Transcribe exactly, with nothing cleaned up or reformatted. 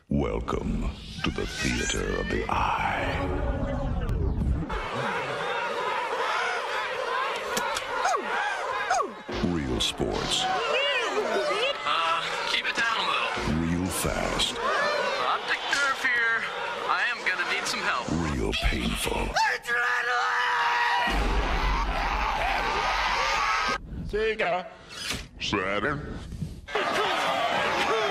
Welcome to the theater of the eye. Real sports. Uh, keep it down a little. Real fast. Optic nerve here. I am gonna need some help. Real painful. Sega. Saturn.